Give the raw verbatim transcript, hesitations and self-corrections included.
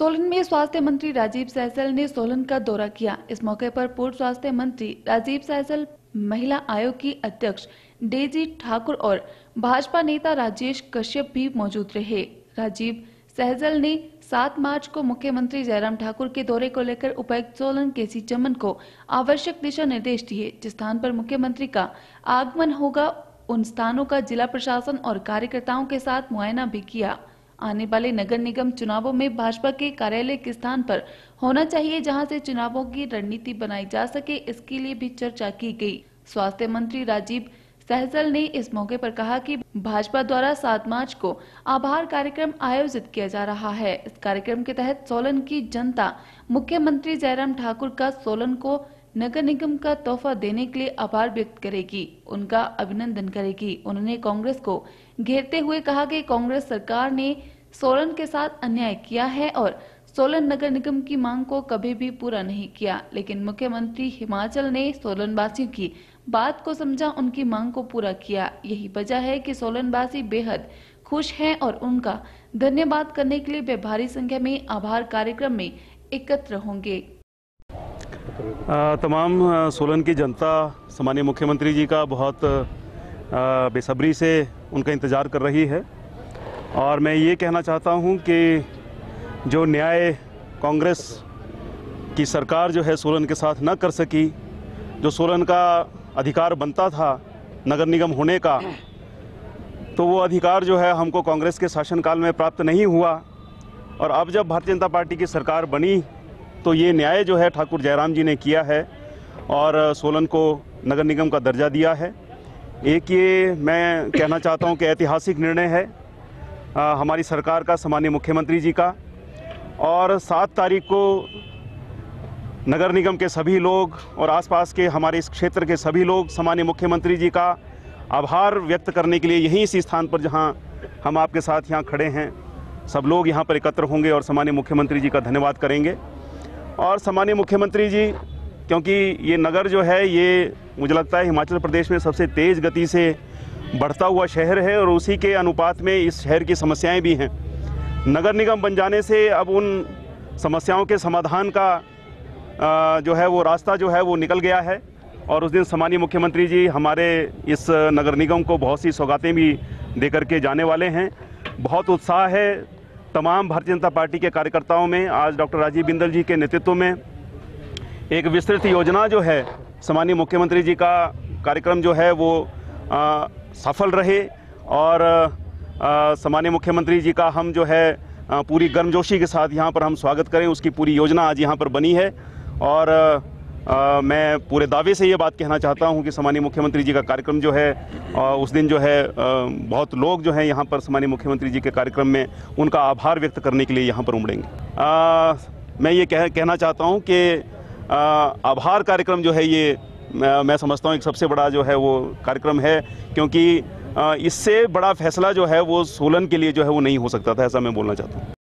सोलन में स्वास्थ्य मंत्री राजीव सहजल ने सोलन का दौरा किया। इस मौके पर पूर्व स्वास्थ्य मंत्री राजीव सहजल, महिला आयोग की अध्यक्ष डेजी ठाकुर और भाजपा नेता राजेश कश्यप भी मौजूद रहे। राजीव सहजल ने सात मार्च को मुख्यमंत्री जयराम ठाकुर के दौरे को लेकर उपायुक्त सोलन केसी चमन को आवश्यक दिशा निर्देश दिए। जिस स्थान पर मुख्यमंत्री का आगमन होगा उन स्थानों का जिला प्रशासन और कार्यकर्ताओं के साथ मुआयना भी किया। आने वाले नगर निगम चुनावों में भाजपा के कार्यालय किस स्थान पर होना चाहिए जहां से चुनावों की रणनीति बनाई जा सके, इसके लिए भी चर्चा की गई। स्वास्थ्य मंत्री राजीव सहजल ने इस मौके पर कहा कि भाजपा द्वारा सात मार्च को आभार कार्यक्रम आयोजित किया जा रहा है। इस कार्यक्रम के तहत सोलन की जनता मुख्यमंत्री जयराम ठाकुर का सोलन को नगर निगम का तोहफा देने के लिए आभार व्यक्त करेगी, उनका अभिनंदन करेगी। उन्होंने कांग्रेस को घेरते हुए कहा कि कांग्रेस सरकार ने सोलन के साथ अन्याय किया है और सोलन नगर निगम की मांग को कभी भी पूरा नहीं किया, लेकिन मुख्यमंत्री हिमाचल ने सोलन वासियों की बात को समझा, उनकी मांग को पूरा किया। यही वजह है कि सोलन वासी बेहद खुश हैं और उनका धन्यवाद करने के लिए वे भारी संख्या में आभार कार्यक्रम में एकत्र होंगे। तमाम सोलन की जनता सामान्य मुख्यमंत्री जी का बहुत बेसब्री से उनका इंतज़ार कर रही है और मैं ये कहना चाहता हूँ कि जो न्याय कांग्रेस की सरकार जो है सोलन के साथ न कर सकी, जो सोलन का अधिकार बनता था नगर निगम होने का, तो वो अधिकार जो है हमको कांग्रेस के शासनकाल में प्राप्त नहीं हुआ। और अब जब भारतीय जनता पार्टी की सरकार बनी तो ये न्याय जो है ठाकुर जयराम जी ने किया है और सोलन को नगर निगम का दर्जा दिया है। एक ये मैं कहना चाहता हूँ कि ऐतिहासिक निर्णय है आ, हमारी सरकार का, सामान्य मुख्यमंत्री जी का। और सात तारीख को नगर निगम के सभी लोग और आसपास के हमारे इस क्षेत्र के सभी लोग सामान्य मुख्यमंत्री जी का आभार व्यक्त करने के लिए यहीं इसी स्थान पर जहां हम आपके साथ यहाँ खड़े हैं, सब लोग यहाँ पर एकत्र होंगे और सामान्य मुख्यमंत्री जी का धन्यवाद करेंगे। और सामान्य मुख्यमंत्री जी, क्योंकि ये नगर जो है ये मुझे लगता है हिमाचल प्रदेश में सबसे तेज़ गति से बढ़ता हुआ शहर है और उसी के अनुपात में इस शहर की समस्याएं भी हैं। नगर निगम बन जाने से अब उन समस्याओं के समाधान का जो है वो रास्ता जो है वो निकल गया है और उस दिन सामान्य मुख्यमंत्री जी हमारे इस नगर निगम को बहुत सी सौगातें भी दे करके जाने वाले हैं। बहुत उत्साह है तमाम भारतीय जनता पार्टी के कार्यकर्ताओं में। आज डॉक्टर राजीव बिंदल जी के नेतृत्व में एक विस्तृत योजना जो है सामान्य मुख्यमंत्री जी का कार्यक्रम जो है वो आ, सफल रहे और सामान्य मुख्यमंत्री जी का हम जो है आ, पूरी गर्मजोशी के साथ यहाँ पर हम स्वागत करें, उसकी पूरी योजना आज यहाँ पर बनी है। और आ, मैं पूरे दावे से ये बात कहना चाहता हूँ कि सामान्य मुख्यमंत्री जी का कार्यक्रम जो है आ, उस दिन जो है आ, बहुत लोग जो हैं यहाँ पर सामान्य मुख्यमंत्री जी के कार्यक्रम में उनका आभार व्यक्त करने के लिए यहाँ पर उमड़ेंगे। आ, मैं ये कह कहना चाहता हूँ कि आभार कार्यक्रम जो है ये मैं, मैं समझता हूँ एक सबसे बड़ा जो है वो कार्यक्रम है, क्योंकि इससे बड़ा फैसला जो है वो सोलन के लिए जो है वो नहीं हो सकता था, ऐसा मैं बोलना चाहता हूँ।